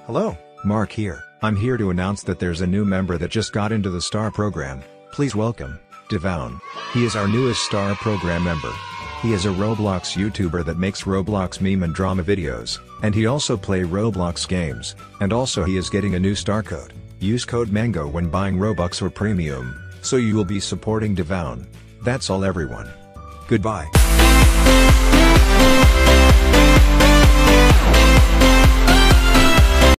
Hello, Mark here. I'm here to announce that there's a new member that just got into the STAR program. Please welcome, Devoun. He is our newest STAR program member. He is a Roblox YouTuber that makes Roblox meme and drama videos, and he also play Roblox games, and also he is getting a new STAR code. Use code MANGO when buying Robux or Premium, so you will be supporting Devoun. That's all everyone. Goodbye.